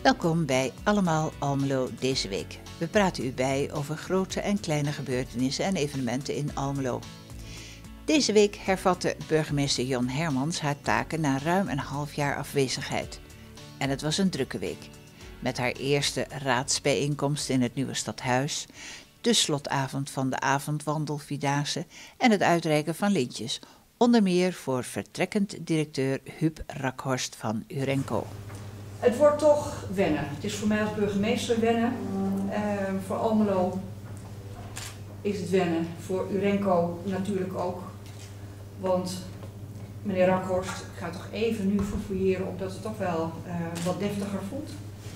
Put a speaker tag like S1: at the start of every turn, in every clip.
S1: Welkom bij Allemaal Almelo deze week. We praten u bij over grote en kleine gebeurtenissen en evenementen in Almelo. Deze week hervatte burgemeester Jon Hermans haar taken na ruim een half jaar afwezigheid. En het was een drukke week. Met haar eerste raadsbijeenkomst in het nieuwe stadhuis, de slotavond van de avondwandelvierdaagse en het uitreiken van lintjes. Onder meer voor vertrekkend directeur Huub Rakhorst van Urenco.
S2: Het wordt toch wennen. Het is voor mij als burgemeester wennen. Voor Almelo is het wennen. Voor Urenco natuurlijk ook. Want meneer Rakhorst gaat toch even nu fouilleren omdat het toch wel wat deftiger voelt.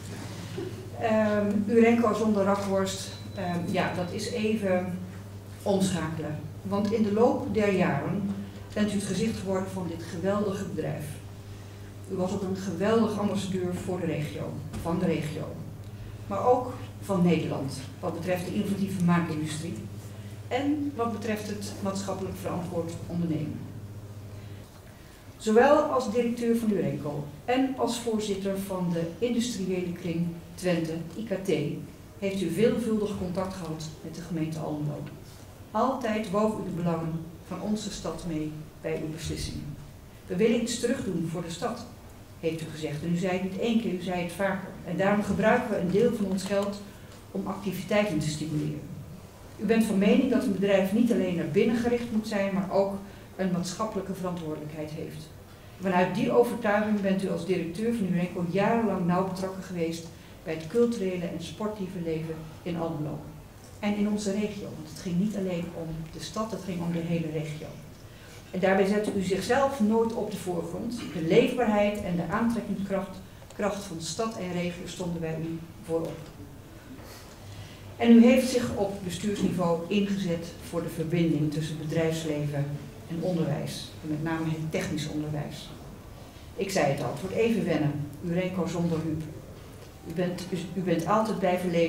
S2: Urenco zonder Rakhorst, dat is even omschakelen. Want in de loop der jaren bent u het gezicht geworden van dit geweldige bedrijf. U was ook een geweldig ambassadeur voor de regio, van de regio. Maar ook van Nederland, wat betreft de innovatieve maakindustrie. En wat betreft het maatschappelijk verantwoord ondernemen. Zowel als directeur van Urenco en als voorzitter van de industriële kring Twente, IKT, heeft u veelvuldig contact gehad met de gemeente Almelo. Altijd woog u de belangen van onze stad mee bij uw beslissingen. We willen iets terugdoen voor de stad, heeft u gezegd. En u zei het niet één keer, u zei het vaker. En daarom gebruiken we een deel van ons geld om activiteiten te stimuleren. U bent van mening dat een bedrijf niet alleen naar binnen gericht moet zijn, maar ook een maatschappelijke verantwoordelijkheid heeft. Vanuit die overtuiging bent u als directeur van Urenco jarenlang nauw betrokken geweest bij het culturele en sportieve leven in Almelo. En in onze regio, want het ging niet alleen om de stad, het ging om de hele regio. En daarbij zette u zichzelf nooit op de voorgrond. De leefbaarheid en de aantrekkingskracht van stad en regio stonden bij u voorop. En u heeft zich op bestuursniveau ingezet voor de verbinding tussen bedrijfsleven en onderwijs. En met name het technisch onderwijs. Ik zei het al, het wordt even wennen. Urenco zonder Huub. U bent altijd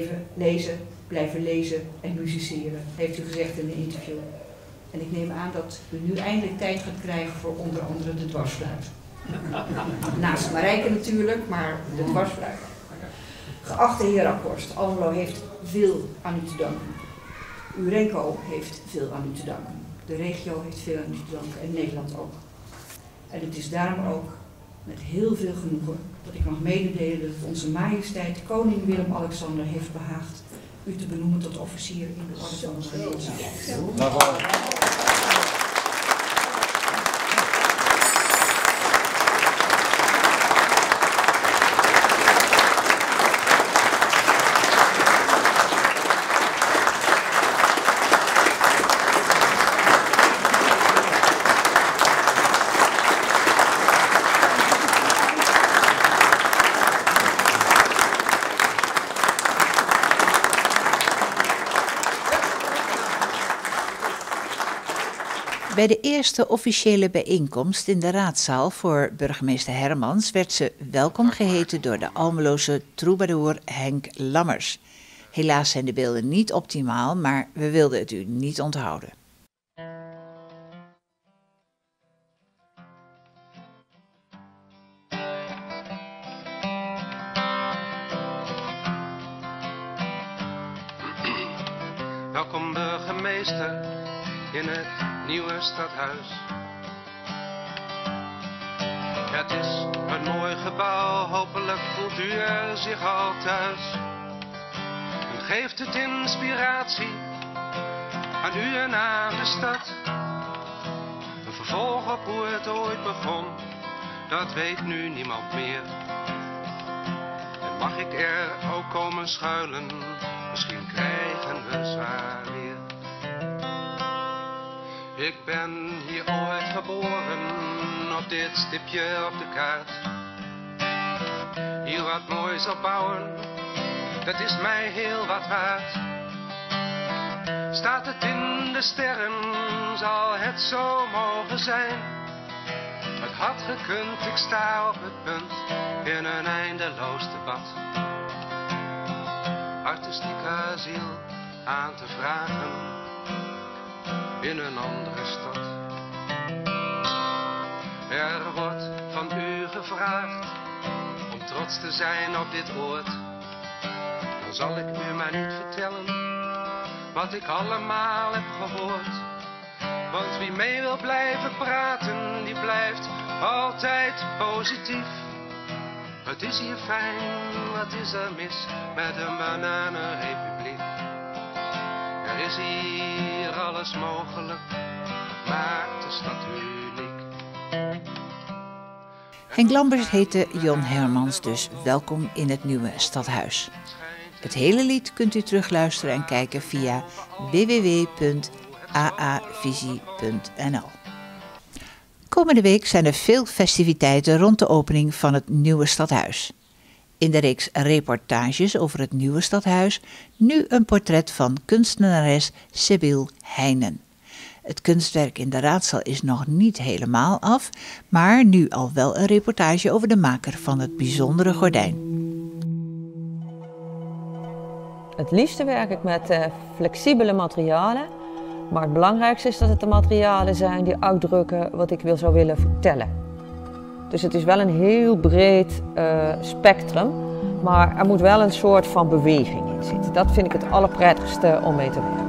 S2: blijven lezen en musiceren, heeft u gezegd in een interview. En ik neem aan dat u nu eindelijk tijd gaat krijgen voor onder andere de dwarsfluit. Naast Marijke natuurlijk, maar de dwarsfluit. Geachte heer Rakhorst, Almelo heeft veel aan u te danken. Urenco heeft veel aan u te danken. De regio heeft veel aan u te danken en Nederland ook. En het is daarom ook met heel veel genoegen dat ik mag mededelen dat onze majesteit koning Willem-Alexander heeft behaagd u te benoemen tot officier in de orde van onze Nederlandse.
S1: Bij de eerste officiële bijeenkomst in de raadzaal voor burgemeester Hermans werd ze welkom geheten door de Almeloze troubadour Henk Lammers. Helaas zijn de beelden niet optimaal, maar we wilden het u niet onthouden.
S3: Welkom burgemeester in het nieuwe stadhuis. Het is een mooi gebouw, hopelijk voelt u er zich al thuis. En geeft het inspiratie aan u en aan de stad. Een vervolg op hoe het ooit begon, dat weet nu niemand meer. En mag ik er ook komen schuilen, misschien krijgen we zwaar weer. Ik ben hier ooit geboren, op dit stipje op de kaart. Hier wat moois opbouwen, dat is mij heel wat waard. Staat het in de sterren, zal het zo mogen zijn. Het had gekund, ik sta op het punt, in een eindeloos debat. Artistiek asiel aan te vragen in een andere stad. Er wordt van u gevraagd om trots te zijn op dit oord. Dan zal ik u maar niet vertellen wat ik allemaal heb gehoord. Want wie mee wil blijven praten, die blijft altijd positief. Het is hier fijn, wat is er mis met een bananenrepubliek? Er is hier alles mogelijk, maakt de stad uniek.
S1: Henk Lambers heette Jon Hermans, dus welkom in het nieuwe stadhuis. Het hele lied kunt u terugluisteren en kijken via www.aavisie.nl. Komende week zijn er veel festiviteiten rond de opening van het nieuwe stadhuis. In de reeks reportages over het nieuwe stadhuis nu een portret van kunstenares Sibyl Heijnen. Het kunstwerk in de raadzaal is nog niet helemaal af, maar nu al wel een reportage over de maker van het bijzondere gordijn.
S4: Het liefste werk ik met flexibele materialen, maar het belangrijkste is dat het de materialen zijn die uitdrukken wat ik zou willen vertellen. Dus het is wel een heel breed spectrum, maar er moet wel een soort van beweging in zitten. Dat vind ik het allerprettigste om mee te werken.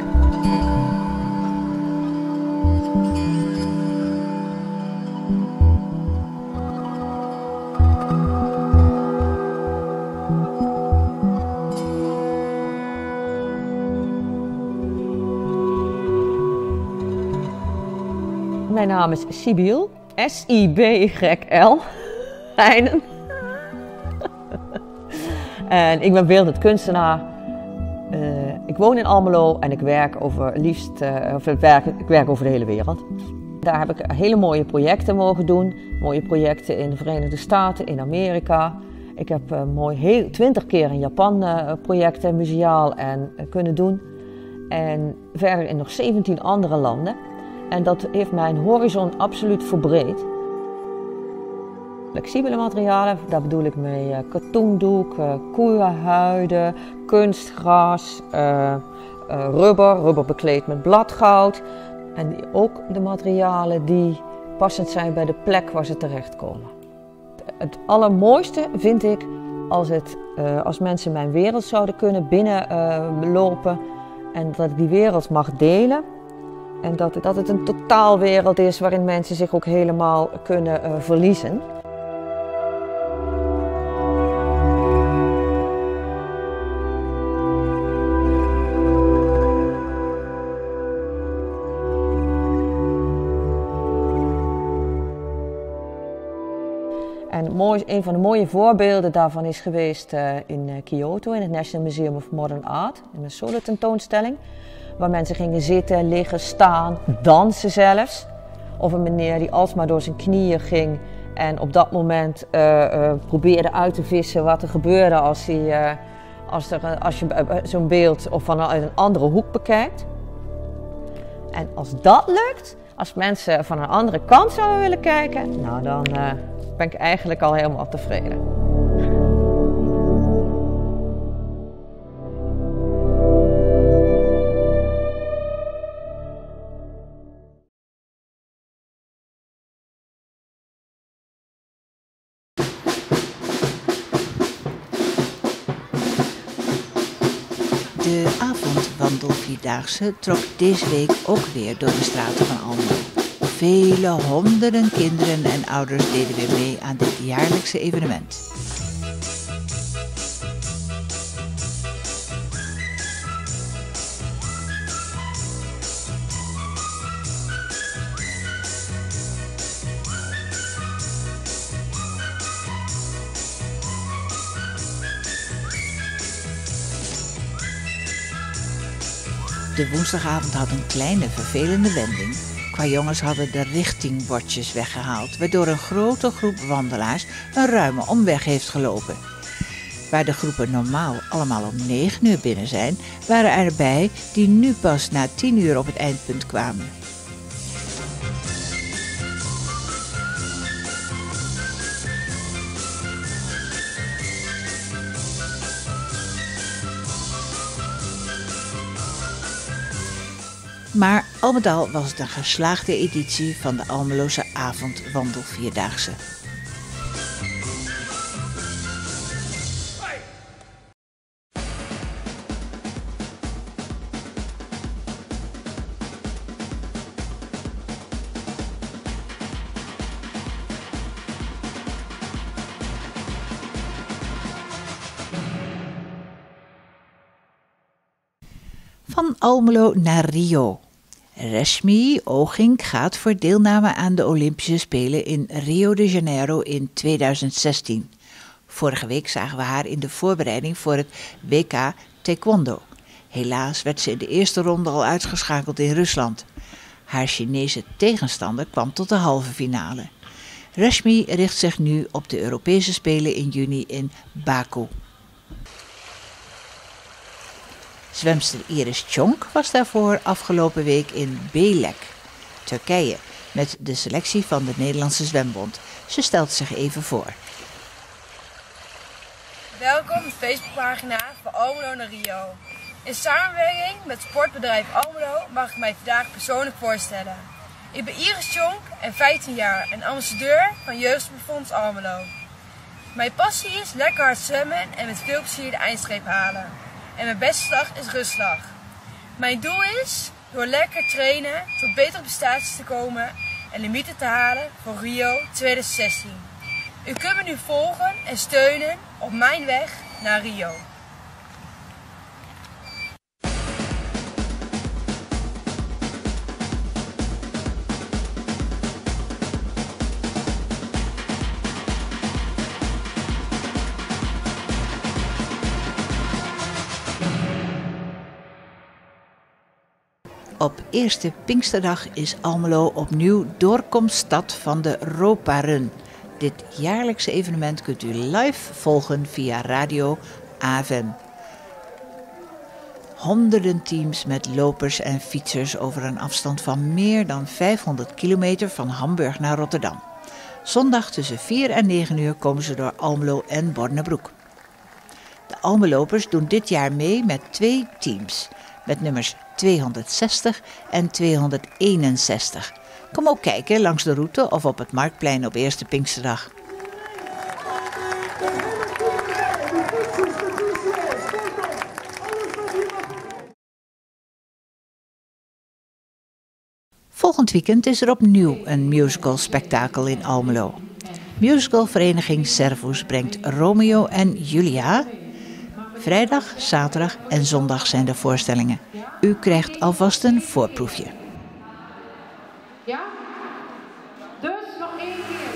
S4: Mijn naam is Sibyl, S-I-B-Y-L, Heijnen. En ik ben beeldend kunstenaar. Ik woon in Almelo en ik werk ik werk over de hele wereld. Daar heb ik hele mooie projecten mogen doen. Mooie projecten in de Verenigde Staten, in Amerika. Ik heb 20 keer in Japan projecten museaal kunnen doen. En verder in nog 17 andere landen. En dat heeft mijn horizon absoluut verbreed. Flexibele materialen, daar bedoel ik mee katoendoek, koeienhuiden, kunstgras, rubber bekleed met bladgoud. En ook de materialen die passend zijn bij de plek waar ze terechtkomen. Het allermooiste vind ik als mensen mijn wereld zouden kunnen binnenlopen en dat ik die wereld mag delen. En dat het een totaalwereld is waarin mensen zich ook helemaal kunnen verliezen. En een van de mooie voorbeelden daarvan is geweest in Kyoto, in het National Museum of Modern Art, in een solo-tentoonstelling. Waar mensen gingen zitten, liggen, staan, dansen zelfs. Of een meneer die alsmaar door zijn knieën ging en op dat moment probeerde uit te vissen wat er gebeurde als je zo'n beeld of vanuit een andere hoek bekijkt. En als dat lukt, als mensen van een andere kant zouden willen kijken, nou dan ben ik eigenlijk al helemaal tevreden.
S1: De avondwandelvierdaagse trok deze week ook weer door de straten van Almelo. Vele honderden kinderen en ouders deden weer mee aan dit jaarlijkse evenement. De woensdagavond had een kleine vervelende wending. Qua jongens hadden de richtingbordjes weggehaald, waardoor een grote groep wandelaars een ruime omweg heeft gelopen. Waar de groepen normaal allemaal om 9 uur binnen zijn, waren er erbij die nu pas na 10 uur op het eindpunt kwamen. Maar al met al was het een geslaagde editie van de Almeloze avondwandelvierdaagse. Van Almelo naar Rio. Reshmi Oogink gaat voor deelname aan de Olympische Spelen in Rio de Janeiro in 2016. Vorige week zagen we haar in de voorbereiding voor het WK Taekwondo. Helaas werd ze in de eerste ronde al uitgeschakeld in Rusland. Haar Chinese tegenstander kwam tot de halve finale. Reshmi richt zich nu op de Europese Spelen in juni in Baku. Zwemster Iris Tjonk was daarvoor afgelopen week in Belek, Turkije, met de selectie van de Nederlandse Zwembond. Ze stelt zich even voor.
S5: Welkom op de Facebookpagina van Almelo naar Rio. In samenwerking met sportbedrijf Almelo mag ik mij vandaag persoonlijk voorstellen. Ik ben Iris Tjonk en 15 jaar en ambassadeur van Jeugdsportfonds Almelo. Mijn passie is lekker hard zwemmen en met veel plezier de eindstreep halen. En mijn beste slag is rustslag. Mijn doel is door lekker trainen tot betere prestaties te komen en limieten te halen voor Rio 2016. U kunt me nu volgen en steunen op mijn weg naar Rio.
S1: Op eerste Pinksterdag is Almelo opnieuw doorkomststad van de Ropa Run. Dit jaarlijkse evenement kunt u live volgen via radio AFM. Honderden teams met lopers en fietsers over een afstand van meer dan 500 kilometer van Hamburg naar Rotterdam. Zondag tussen 4 en 9 uur komen ze door Almelo en Bornebroek. De Almelopers doen dit jaar mee met 2 teams, met nummers 260 en 261. Kom ook kijken langs de route of op het Marktplein op eerste Pinksterdag. Volgend weekend is er opnieuw een musical-spektakel in Almelo. Musicalvereniging Servus brengt Romeo en Julia. Vrijdag, zaterdag en zondag zijn de voorstellingen. U krijgt alvast een voorproefje.
S6: Ja? Dus nog 1 keer.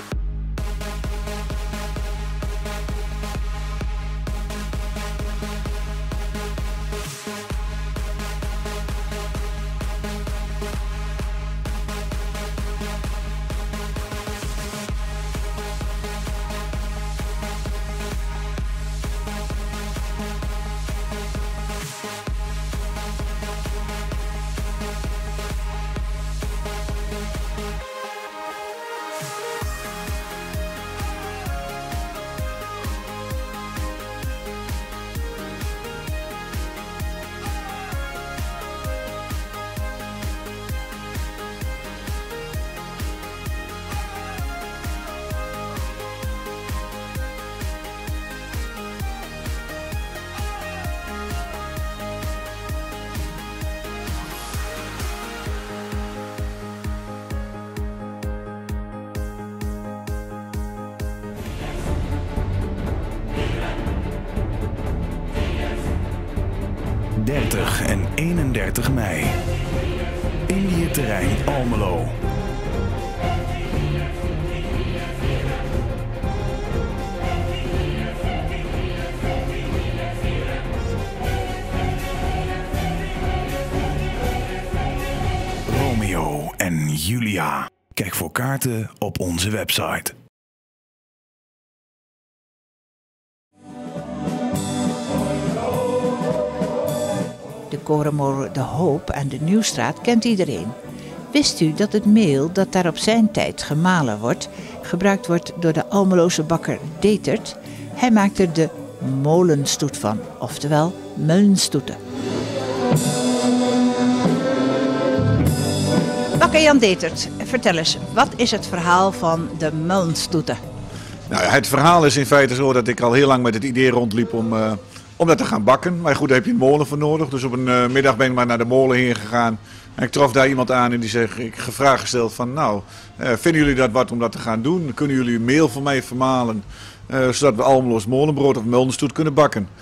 S7: En 31 mei. Indiëterrein Almelo. Romeo en Julia. Kijk voor kaarten op onze website.
S1: De korenmolen De Hoop aan de Nieuwstraat kent iedereen. Wist u dat het meel dat daar op zijn tijd gemalen wordt, gebruikt wordt door de Almeloze bakker Detert? Hij maakt er de molenstoet van, oftewel mullenstoeten. Bakker Jan Detert, vertel eens, wat is het verhaal van de mullenstoeten?
S8: Nou ja, het verhaal is in feite zo dat ik al heel lang met het idee rondliep om dat te gaan bakken. Maar goed, daar heb je een molen voor nodig. Dus op een middag ben ik maar naar de molen heen gegaan. En ik trof daar iemand aan en die zegt, ik heb vraag gesteld van nou, vinden jullie dat wat om dat te gaan doen? Kunnen jullie meel voor mij vermalen, zodat we Almeloos molenbrood of mullenstoet kunnen bakken?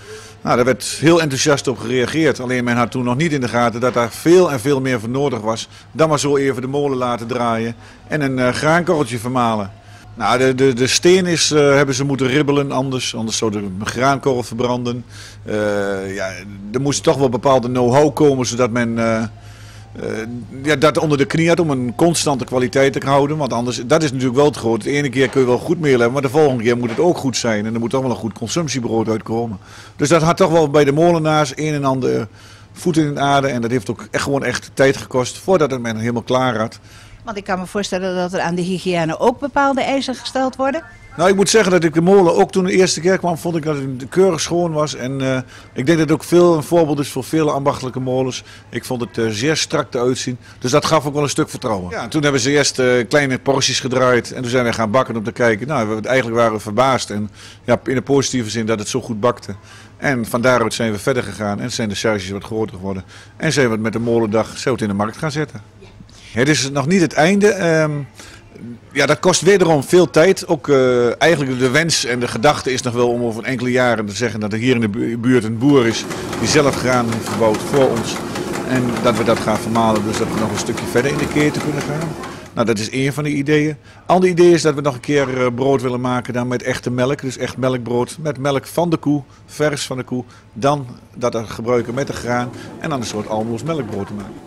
S8: Nou, daar werd heel enthousiast op gereageerd. Alleen men had toen nog niet in de gaten dat daar veel en veel meer voor nodig was. Dan maar zo even de molen laten draaien en een graankorreltje vermalen. Nou, de steen hebben ze moeten ribbelen, anders zou de graankorrel verbranden. Er moest toch wel bepaalde know-how komen, zodat men dat onder de knie had om een constante kwaliteit te houden. Want anders, dat is natuurlijk wel het groot. De ene keer kun je wel goed meel hebben, maar de volgende keer moet het ook goed zijn. En er moet toch wel een goed consumptiebrood uitkomen. Dus dat had toch wel bij de molenaars een en ander voet in de aarde. En dat heeft ook echt tijd gekost voordat het men helemaal klaar had.
S1: Want ik kan me voorstellen dat er aan de hygiëne ook bepaalde eisen gesteld worden.
S8: Nou, ik moet zeggen dat ik de molen ook toen de eerste keer kwam, vond ik dat het keurig schoon was. En ik denk dat het ook een voorbeeld is voor vele ambachtelijke molens. Ik vond het zeer strak eruit zien. Dus dat gaf ook wel een stuk vertrouwen. Ja, toen hebben ze eerst kleine porties gedraaid en toen zijn we gaan bakken om te kijken. Nou, eigenlijk waren we verbaasd en ja, in de positieve zin dat het zo goed bakte. En van daaruit zijn we verder gegaan en zijn de charges wat groter geworden. En zijn we het met de molendag in de markt gaan zetten. Het is nog niet het einde. Dat kost wederom veel tijd. Ook eigenlijk de wens en de gedachte is nog wel om over enkele jaren te zeggen dat er hier in de buurt een boer is die zelf graan heeft verbouwd voor ons. En dat we dat gaan vermalen, dus dat we nog een stukje verder in de keten kunnen gaan. Nou, dat is één van de ideeën. Ander idee is dat we nog een keer brood willen maken dan met echte melk. Dus echt melkbrood met melk van de koe, vers van de koe. Dan dat gebruiken met de graan en dan een soort Almeloos melkbrood te maken.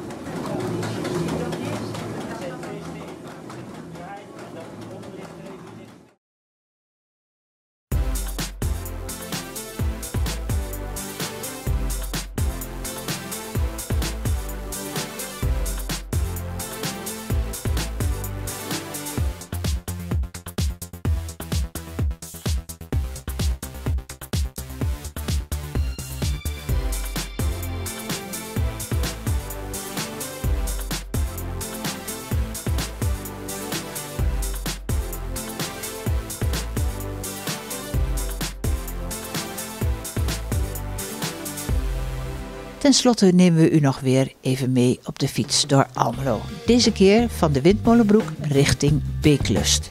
S1: Ten slotte nemen we u nog weer even mee op de fiets door Almelo. Deze keer van de Windmolenbroek richting Beeklust.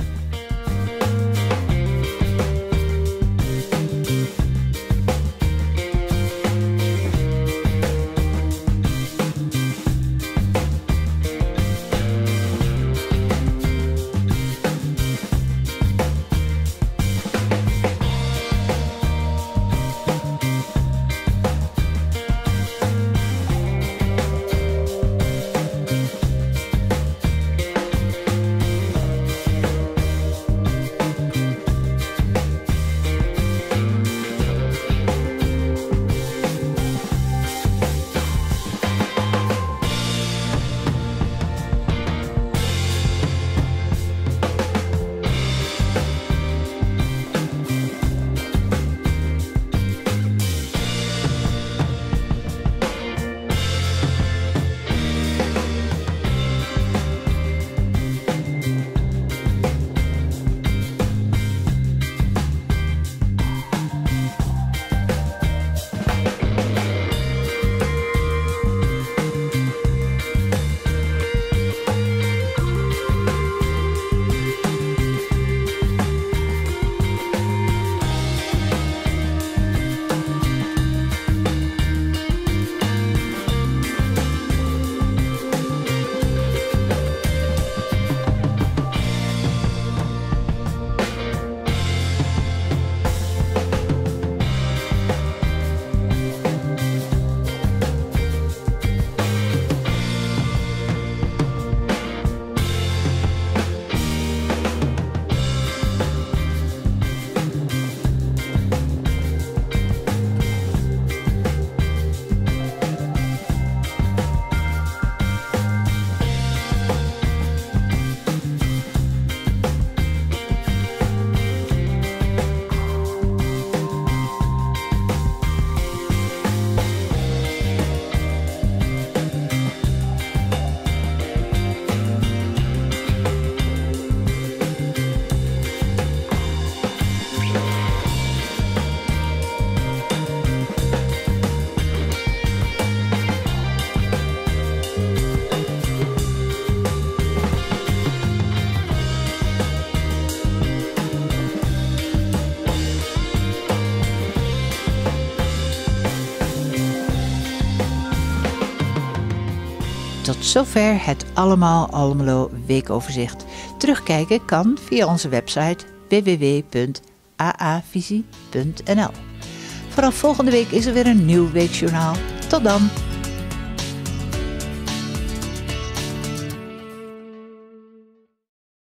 S1: tot zover het Allemaal Almelo weekoverzicht. Terugkijken kan via onze website www.aavisie.nl. Vanaf volgende week is er weer een nieuw weekjournaal. Tot dan!